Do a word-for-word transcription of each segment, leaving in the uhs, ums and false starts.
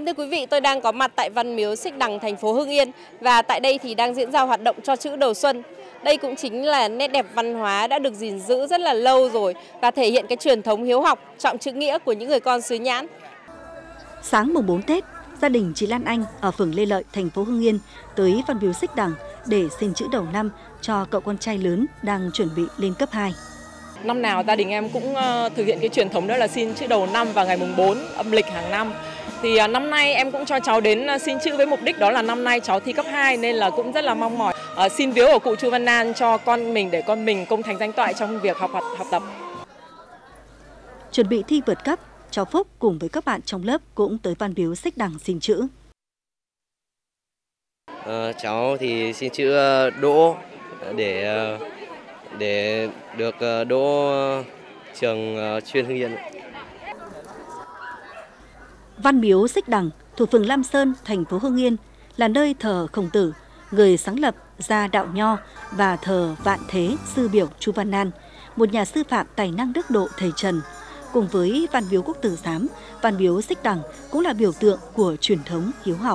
Vâng, thưa quý vị, tôi đang có mặt tại Văn Miếu Xích Đằng, thành phố Hưng Yên và tại đây thì đang diễn ra hoạt động cho chữ đầu xuân. Đây cũng chính là nét đẹp văn hóa đã được gìn giữ rất là lâu rồi và thể hiện cái truyền thống hiếu học, trọng chữ nghĩa của những người con xứ Nhãn. Sáng mùng bốn Tết, gia đình chị Lan Anh ở phường Lê Lợi, thành phố Hưng Yên tới Văn Miếu Xích Đằng để xin chữ đầu năm cho cậu con trai lớn đang chuẩn bị lên cấp hai. Năm nào gia đình em cũng thực hiện cái truyền thống đó là xin chữ đầu năm vào ngày mùng bốn âm lịch hàng năm. Thì năm nay em cũng cho cháu đến xin chữ với mục đích đó là năm nay cháu thi cấp hai nên là cũng rất là mong mỏi uh, xin viếng ở cụ Chu Văn An cho con mình để con mình công thành danh toại trong việc học học tập. Chuẩn bị thi vượt cấp, cháu Phúc cùng với các bạn trong lớp cũng tới Văn Miếu Xích Đằng xin chữ. À, cháu thì xin chữ đỗ để để được đỗ trường chuyên Hưng Yên. Văn Miếu Xích Đằng thuộc phường Lam Sơn, thành phố Hưng Yên là nơi thờ Khổng Tử, người sáng lập ra đạo Nho, và thờ Vạn Thế sư biểu Chu Văn An, một nhà sư phạm tài năng đức độ thầy Trần. Cùng với Văn Miếu Quốc Tử Giám, Văn Miếu Xích Đằng cũng là biểu tượng của truyền thống hiếu học.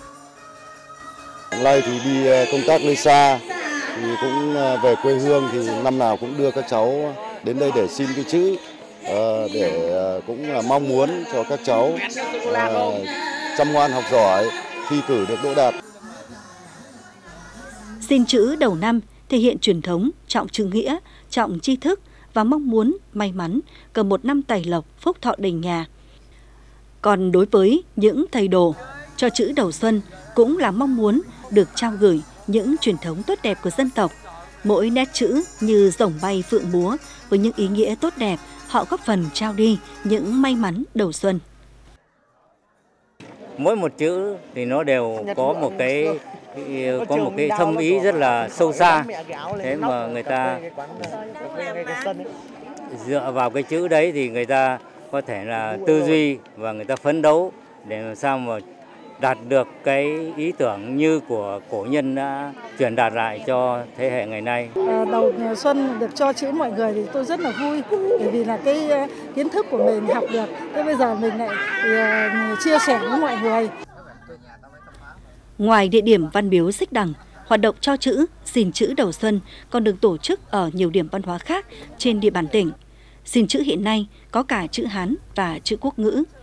Hôm nay thì đi công tác nơi xa, thì cũng về quê hương thì năm nào cũng đưa các cháu đến đây để xin cái chữ, để cũng là mong muốn cho các cháu chăm ngoan học giỏi, thi cử được đỗ đạt. Xin chữ đầu năm thể hiện truyền thống trọng chữ nghĩa, trọng tri thức và mong muốn may mắn cầm một năm tài lộc, phúc thọ đầy nhà. Còn đối với những thầy đồ, cho chữ đầu xuân cũng là mong muốn được trao gửi những truyền thống tốt đẹp của dân tộc. Mỗi nét chữ như rồng bay phượng múa với những ý nghĩa tốt đẹp, họ góp phần trao đi những may mắn đầu xuân. Mỗi một chữ thì nó đều có một cái có một cái thâm ý rất là sâu xa. Thế mà người ta dựa vào cái chữ đấy thì người ta có thể là tư duy và người ta phấn đấu để làm sao mà đạt được cái ý tưởng như của cổ nhân đã truyền đạt lại cho thế hệ ngày nay. Đầu xuân được cho chữ mọi người thì tôi rất là vui, bởi vì là cái kiến thức của mình học được, thế bây giờ mình lại chia sẻ với mọi người. Ngoài địa điểm Văn Miếu Xích Đằng, hoạt động cho chữ, xin chữ đầu xuân còn được tổ chức ở nhiều điểm văn hóa khác trên địa bàn tỉnh. Xin chữ hiện nay có cả chữ Hán và chữ quốc ngữ.